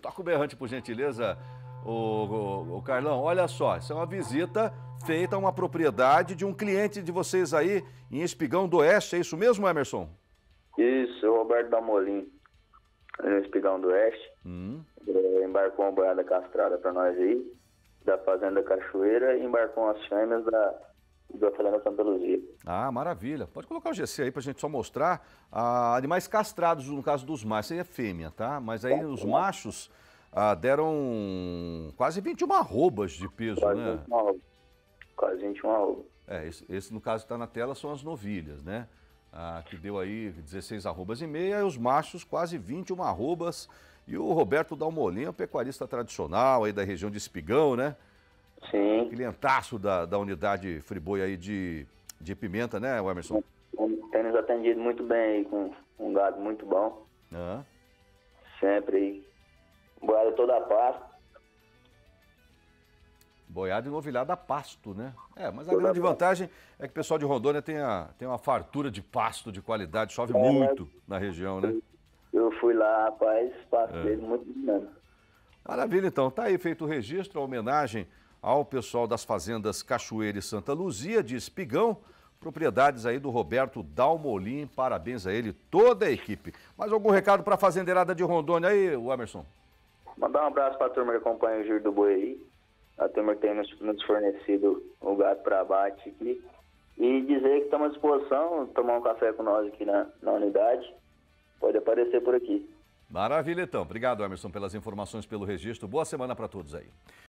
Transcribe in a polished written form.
Toca o berrante, por gentileza, o Carlão. Olha só, isso é uma visita feita a uma propriedade de um cliente de vocês aí em Espigão do Oeste. É isso mesmo, Emerson? Isso, o Roberto Dalmolin, no Espigão do Oeste. Embarcou uma boiada castrada para nós aí, da Fazenda Cachoeira, e embarcou umas fêmeas da Fazenda Santa Luzia. Ah, maravilha. Pode colocar o GC aí pra gente só mostrar. Animais castrados, no caso dos machos, isso aí é fêmea, tá? Mas aí os machos deram quase 21 arrobas de peso, Quase né? 21 arrobas. Quase 21 arrobas. Esse no caso que tá na tela são as novilhas, né? Que deu aí 16 arrobas e meia, e os machos quase 21 arrobas. E o Roberto Dalmolin é um pecuarista tradicional aí da região de Espigão, né? Sim. Clientaço da unidade Friboi aí de Pimenta, né, Emerson? Tem nos atendido muito bem aí, com um gado muito bom. Sempre aí. Boiada toda a pasto. Boiada e novilhada a pasto, né? Mas a grande vantagem é que o pessoal de Rondônia tem uma fartura de pasto de qualidade, chove muito na região, né? Eu fui lá, rapaz, pasto dele muito bom. Maravilha, então. Tá aí feito o registro, a homenagem ao pessoal das fazendas Cachoeira e Santa Luzia de Espigão, propriedades aí do Roberto Dalmolin. Parabéns a ele, toda a equipe. Mais algum recado para a fazendeirada de Rondônia aí, Emerson? Mandar um abraço para a turma que acompanha o Giro do Boi aí, a turma que tem nos fornecido o gado para abate aqui, e dizer que estamos à disposição, tomar um café com nós aqui na unidade, pode aparecer por aqui. Maravilha, então. Obrigado, Emerson, pelas informações, pelo registro. Boa semana para todos aí.